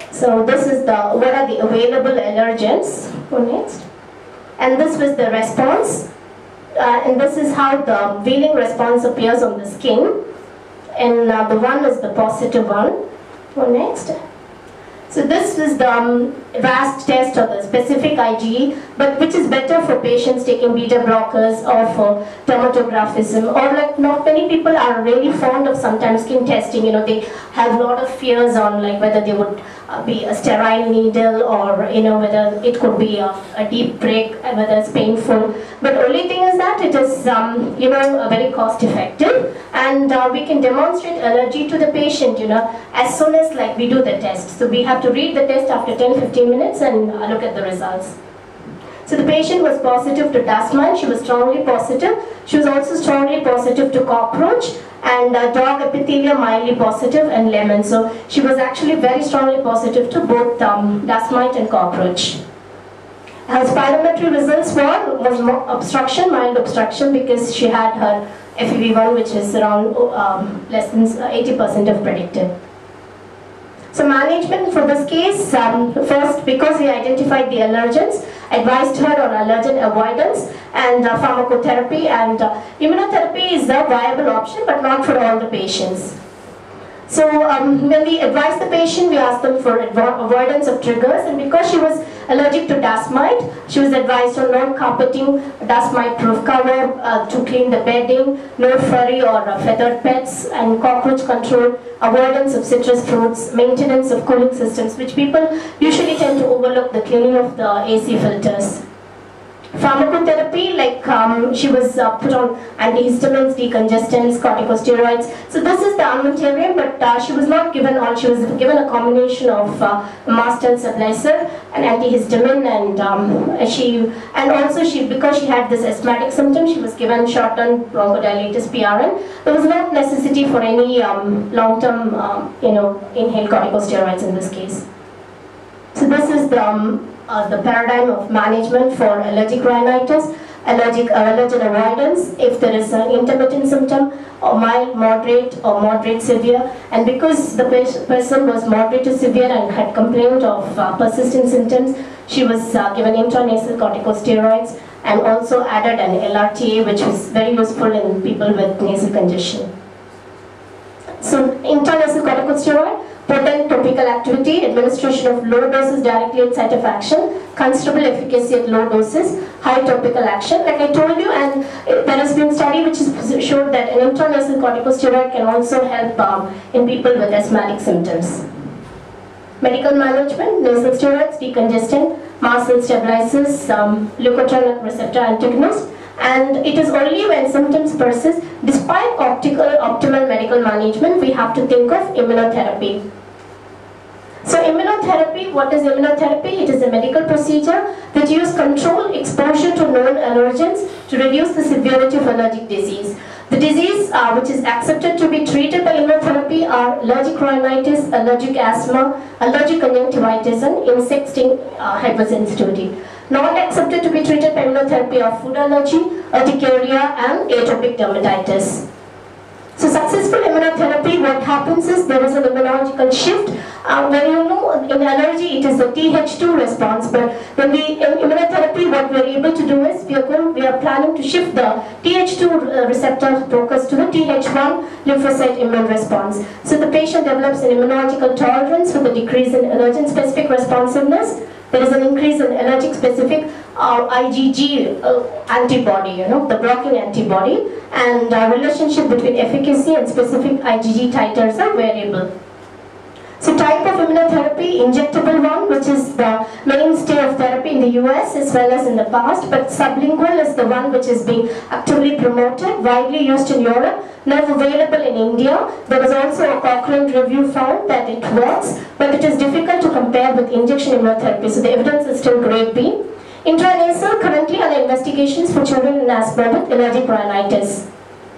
So this is what are the available allergens. Go next. And this was the response. And this is how the Wheeling response appears on the skin. And the one is the positive one. Go next. So this is the RAST test or the specific IgE, but which is better for patients taking beta blockers or for dermatographism, or like not many people are really fond of sometimes skin testing. You know, they have a lot of fears on like whether they would be a sterile needle, or you know, whether it could be a deep break, whether it's painful. But only thing is that it is you know, very cost effective, and we can demonstrate allergy to the patient, you know, as soon as like we do the test. So we have to read the test after 10-15 minutes and look at the results. So the patient was positive to dust mite. She was strongly positive. She was also strongly positive to cockroach, and dog epithelium mildly positive, and lemon. So she was actually very strongly positive to both dust mite and cockroach. Her spirometry results was obstruction, mild obstruction, because she had her FEV1, which is around less than 80% of predicted. So management for this case, first, because we identified the allergens, advised her on allergen avoidance and pharmacotherapy, and immunotherapy is a viable option, but not for all the patients. So when we advised the patient, we asked them for avoidance of triggers, and because she was allergic to dust mite, she was advised on non-carpeting, dust mite proof cover to clean the bedding, no furry or feathered pets, and cockroach control, avoidance of citrus fruits, maintenance of cooling systems, which people usually tend to overlook, the cleaning of the AC filters. Pharmacotherapy, like she was put on antihistamines, decongestants, corticosteroids. So this is the armamentarium, but she was not given all. She was given a combination of mast stabilizer, an antihistamine, and also because she had this asthmatic symptom, she was given short-term bronchodilators, PRN. There was no necessity for any long-term, you know, inhaled corticosteroids in this case. So this is the paradigm of management for allergic rhinitis, allergen avoidance, if there is an intermittent symptom, or mild, moderate, severe. And because the person was moderate to severe and had complained of persistent symptoms, she was given intranasal corticosteroids, and also added an LRTA, which was very useful in people with nasal congestion. So intranasal corticosteroid, potent topical activity, administration of low doses directly at site of action, considerable efficacy at low doses, high topical action. Like I told you, and there has been study which has showed that an intranasal corticosteroid can also help in people with asthmatic symptoms. Medical management, nasal steroids, decongestant, mast cell stabilizers, leukotriene receptor antagonist. And it is only when symptoms persist, despite optimal medical management, we have to think of immunotherapy. So immunotherapy, what is immunotherapy? It is a medical procedure that uses controlled exposure to known allergens to reduce the severity of allergic disease. The disease which is accepted to be treated by immunotherapy are allergic rhinitis, allergic asthma, allergic conjunctivitis, and insect sting hypersensitivity. Not accepted to be treated by immunotherapy are food allergy, urticaria, and atopic dermatitis. So successful immunotherapy, what happens is there is an immunological shift. When you know in allergy it is a Th2 response, but when we in immunotherapy what we are able to do is we are planning to shift the Th2 receptor focus to the Th1 lymphocyte immune response. So the patient develops an immunological tolerance with a decrease in allergen specific responsiveness. There is an increase in allergic specific IgG antibody, you know, the blocking antibody, and relationship between efficacy and specific IgG titers are variable. So type of immunotherapy, injectable one, which is the mainstay of therapy in the US as well as in the past, but sublingual is the one which is being actively promoted, widely used in Europe, now available in India. There was also a Cochrane review found that it works, but it is difficult to compare with injection immunotherapy, so the evidence is still grade B. Intranasal, currently under investigations for children in asthma with allergic rhinitis.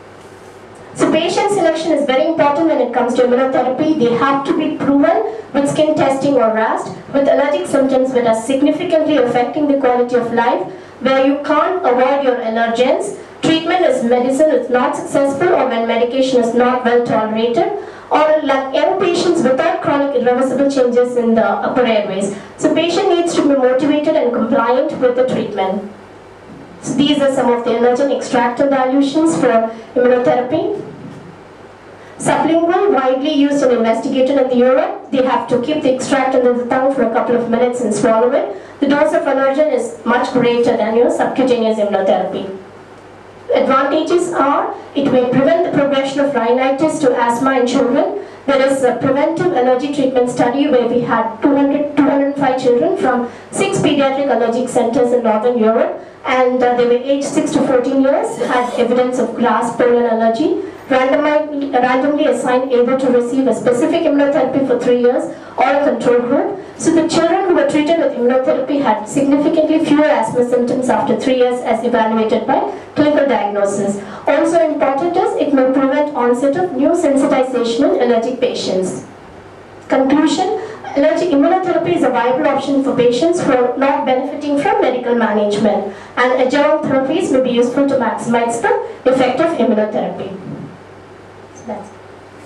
So patient selection is very important when it comes to immunotherapy. They have to be proven with skin testing or RAST with allergic symptoms that are significantly affecting the quality of life, where you can't avoid your allergens. Treatment is medicine is not successful, or when medication is not well tolerated, or like young patients without chronic irreversible changes in the upper airways. So patient needs to be motivated and compliant with the treatment. So these are some of the emerging extractor dilutions for immunotherapy. Sublingual, widely used and investigated in Europe. They have to keep the extract under the tongue for a couple of minutes and swallow it. The dose of allergen is much greater than your subcutaneous immunotherapy. Advantages are, it may prevent the progression of rhinitis to asthma in children. There is a preventive allergy treatment study where we had 205 children from 6 pediatric allergic centers in Northern Europe, and they were aged 6 to 14 years, had evidence of grass pollen allergy, randomly assigned either to receive a specific immunotherapy for 3 years or a control group. So the children who were treated with immunotherapy had significantly fewer asthma symptoms after 3 years as evaluated by clinical diagnosis. Also important is it may prevent onset of new sensitization in allergic patients. Conclusion, allergic immunotherapy is a viable option for patients who are not benefiting from medical management, and adjuvant therapies may be useful to maximize the effect of immunotherapy. So that's it.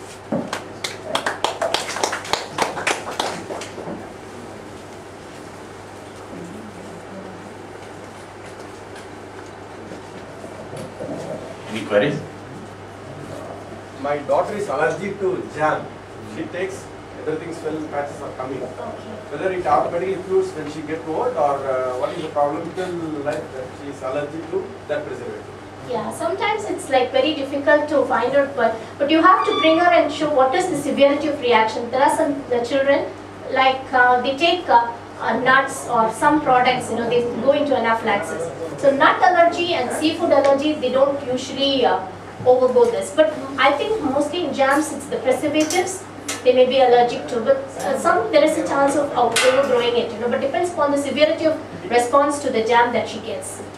Any queries? My daughter is allergic to jam. She takes everything, swell patches are coming. Whether it automatically improves when she gets old, or what is the problematical life that she is allergic to that preservative? Yeah, sometimes it's like very difficult to find out, but you have to bring her and show what is the severity of reaction. There are some children, like they take nuts or some products, you know, they go into anaphylaxis. So nut allergy and seafood allergy, they don't usually overgo this. But I think mostly in jams, it's the preservatives they may be allergic to. But there is a chance of overgrowing it, you know, but depends upon the severity of response to the jam that she gets.